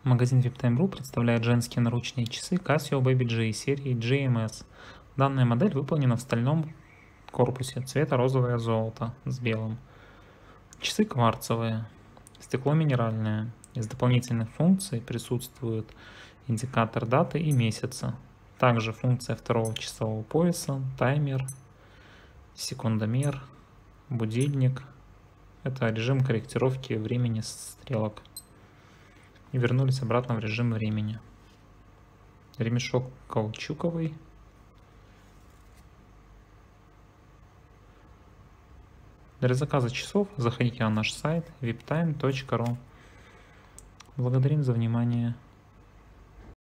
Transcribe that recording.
Магазин VIPTime.ru представляет женские наручные часы Casio Baby G серии GMS. Данная модель выполнена в стальном корпусе цвета розовое золото с белым. Часы кварцевые, стекло минеральное. Из дополнительных функций присутствует индикатор даты и месяца. Также функция второго часового пояса, таймер, секундомер, будильник. Это режим корректировки времени стрелок. И вернулись обратно в режим времени. Ремешок каучуковый. Для заказа часов заходите на наш сайт viptime.ru. Благодарим за внимание.